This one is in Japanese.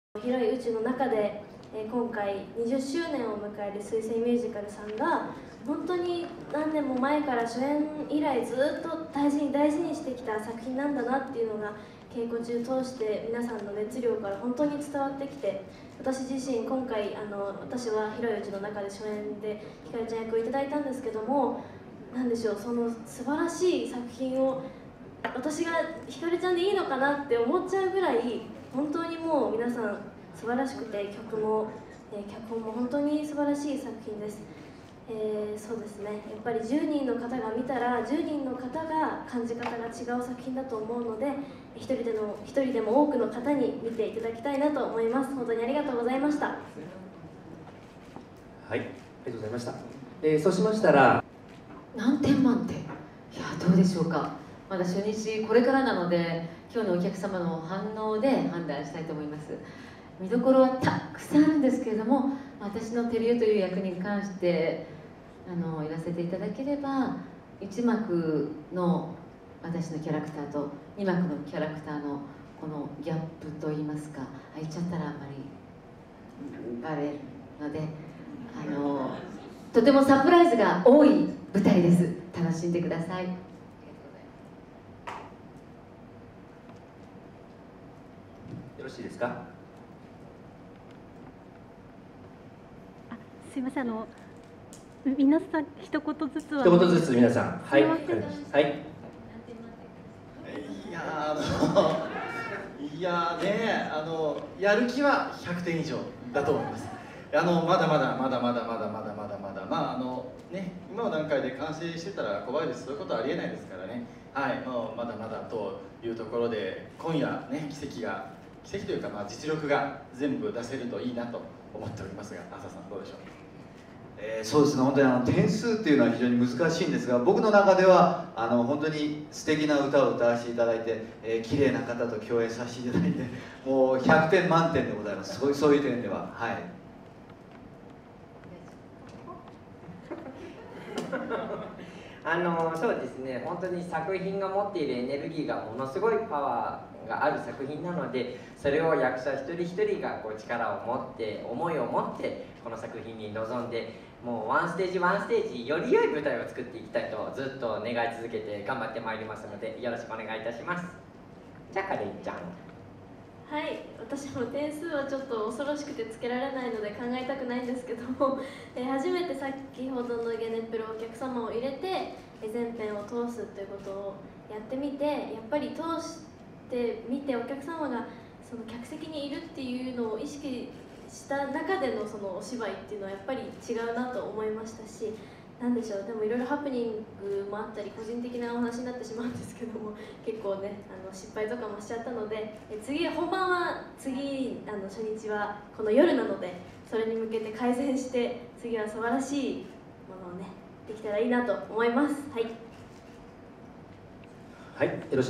広い宇宙の中で、今回20周年を迎える水星ミュージカルさんが本当に何年も前から初演以来ずっと大事に大事にしてきた作品なんだなっていうのが稽古中通して皆さんの熱量から本当に伝わってきて、私自身今回私は広い宇宙の中で初演でひかりちゃん役をいただいたんですけども、何でしょう、その素晴らしい作品を私がひかりちゃんでいいのかなって思っちゃうぐらい本当にもう皆さん素晴らしくて、脚本も本当に素晴らしい作品です。そうですね、やっぱり10人の方が見たら10人の方が感じ方が違う作品だと思うので、一人でも多くの方に見ていただきたいなと思います。本当にありがとうございました。はい、 ありがとうございました。そうしましたら何点満点。いやどうでしょうか。まだ初日これからなので、今日のお客様の反応で判断したいと思います。見どころはたくさんあるんですけれども、私の照代という役に関して言わせていただければ、1幕の私のキャラクターと2幕のキャラクターのこのギャップといいますか、言っちゃったらあんまりバレるので、とてもサプライズが多い舞台です。楽しんでください。 よろしいですか。 すいません、皆さん一言ずつは。 一言ずつ皆さん。はい。はい。 いやね、やる気は100点以上だと思います。まだまだ今の段階で完成してたら怖いです。そういうことはありえないですからね。はい、もうまだまだというところで、今夜ね、奇跡というか、実力が全部出せるといいなと思っておりますが、浅田さんどうでしょう。 そうですね、本当に点数っていうのは非常に難しいんですが、僕の中では本当に素敵な歌を歌わせていただいて、綺麗な方と共演させていただいて、もう100点満点でございます。そういう点では、はい。 そうですね、本当に作品が持っているエネルギーがものすごいパワーがある作品なので、それを役者一人一人が力を持って思いを持ってこの作品に臨んで、もうワンステージワンステージより良い舞台を作っていきたいとずっと願い続けて頑張ってまいりますので、よろしくお願いいたします。じゃあかれんちゃん。 はい、私も点数はちょっと恐ろしくてつけられないので考えたくないんですけども、初めて先ほどのゲネプロお客様を入れて全編を通すということをやってみて、やっぱり通してみてお客様がその客席にいるっていうのを意識した中でのそのお芝居っていうのはやっぱり違うなと思いましたし、なんでしょう、でもいろいろハプニングもあったり個人的なお話になってしまうんですけども、結構ね失敗とかもしちゃったので、本番は初日はこの夜なので、それに向けて改善して次は素晴らしいものをねできたらいいなと思います。はい、 はい、よろしく。